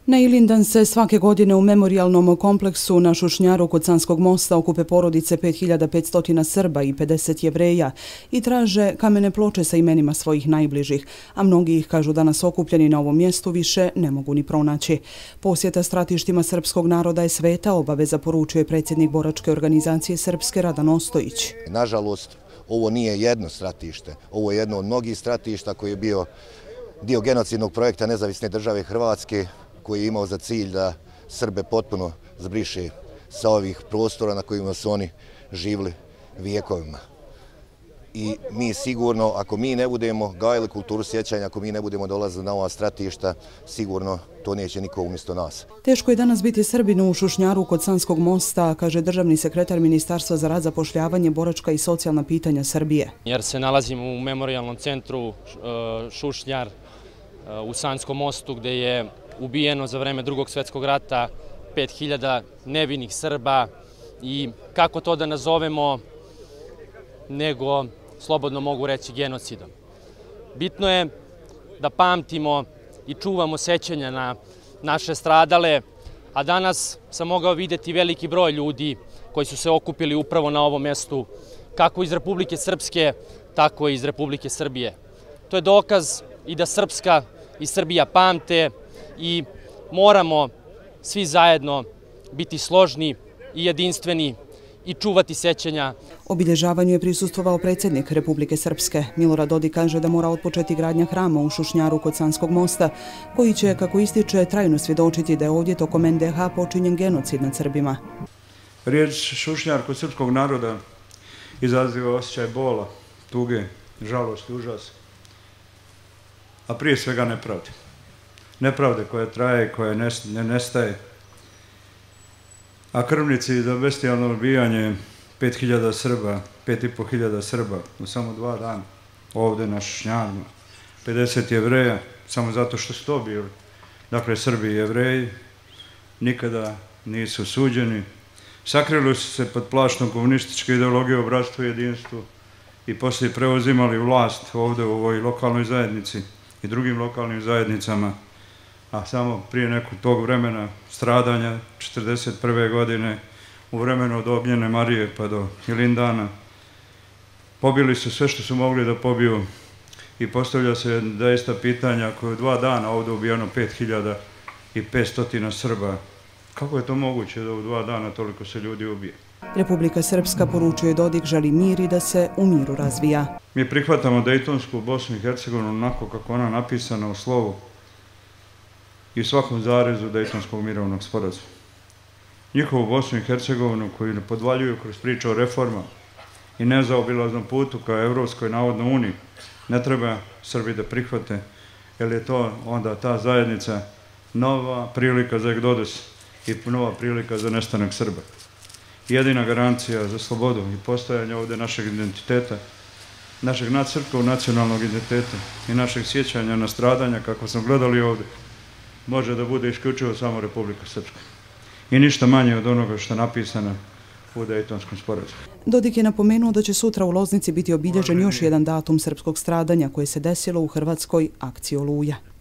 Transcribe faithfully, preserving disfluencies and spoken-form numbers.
Na Ilindan se svake godine u memorijalnom kompleksu na Šušnjaru kod Sanskog mosta okupe porodice pet hiljada petsto Srba i pedeset Jevreja i traže kamene ploče sa imenima svojih najbližih, a mnogi ih, kažu, danas okupljeni na ovom mjestu više ne mogu ni pronaći. Posjeta stratištima srpskog naroda je sveta obaveza, poručuje predsjednik boračke organizacije Srpske Radan Ostojić. Nažalost, ovo nije jedno stratište, ovo je jedno od mnogih stratišta koji je bio dio genocidnog projekta Nezavisne države Hrvatske, koji je imao za cilj da Srbe potpuno zbriše sa ovih prostora na kojima su oni živjeli vijekovima. I mi sigurno, ako mi ne budemo gajili kulturu sjećanja, ako mi ne budemo dolazili na ova stratišta, sigurno to neće niko umjesto nas. Teško je danas biti Srbin u Šušnjaru kod Sanskog mosta, kaže državni sekretar Ministarstva za rad, zapošljavanje, boračka i socijalna pitanja Srbije. Jer se nalazimo u memorijalnom centru Šušnjar u Sanskom mostu, gdje je ubijeno za vreme Drugog svjetskog rata pet hiljada nevinih Srba i kako to da nazovemo nego, slobodno mogu reći, genocidom. Bitno je da pamtimo i čuvamo sećanja na naše stradale, a danas sam mogao vidjeti veliki broj ljudi koji su se okupili upravo na ovom mjestu, kako iz Republike Srpske, tako i iz Republike Srbije. To je dokaz i da Srpska i Srbija pamte i moramo svi zajedno biti složni i jedinstveni i čuvati sećanja. Obilježavanju je prisustvovao predsjednik Republike Srpske. Milorad Dodik kaže da mora otpočeti gradnja hrama u Šušnjaru kod Sanskog mosta, koji će, kako ističe, trajno svjedočiti da je ovdje tokom en de ha počinjen genocid nad Srbima. Riječ Šušnjar kod srpskog naroda izaziva osjećaj bola, tuge, žalosti, užasa, a prije svega nepravde. Nepravde koja traje, koja ne nestaje. A krvnici za bestijalno ubijanje pet hiljada Srba, pet i po hiljada Srba u samo dva dana, ovdje na Šušnjaru, pedeset Jevreja, samo zato što su to bili. Dakle, Srbi i Jevreji nikada nisu suđeni. Sakrili su se pod plaštom komunističke ideologije o bratstvu i jedinstvu i poslije preuzimali vlast ovdje u ovoj lokalnoj zajednici i drugim lokalnim zajednicama, a samo prije nekog tog vremena stradanja, četrdeset prve godine, u vremenu od Ognjene Marije pa do Ilindana, pobili su sve što su mogli da pobiju i postavlja se zaista pitanja koje u dva dana ovdje ubijeno pet hiljada petsto Srba. Kako je to moguće da u dva dana toliko se ljudi ubije? Republika Srpska, poručuje Dodik, želi mir i da se u miru razvija. Mi prihvatamo Dejtonsku Bosnu i Hercegovinu onako kako ona napisana u slovu i svakom zarezu Dejtonskog mirovnog sporazuma. Njihovu Bosnu i Hercegovinu koju ne podvaljuju kroz priču o reforma i nezaobilaznom putu ka Evropskoj navodno uniji ne treba Srbi da prihvate, jer je to onda ta zajednica nova prilika za egzodus i nova prilika za nestanak Srba. Jedina garancija za slobodu i postojanje ovdje našeg identiteta, našeg nadsrpskog nacionalnog identiteta i našeg sjećanja na stradanja, kako smo gledali ovdje, može da bude isključivo samo Republika Srpska. I ništa manje od onoga što je napisano u Dejtonskom sporazumu. Dodik je napomenuo da će sutra u Loznici biti obilježen još jedan datum srpskog stradanja koje se desilo u Hrvatskoj, akciji Oluja.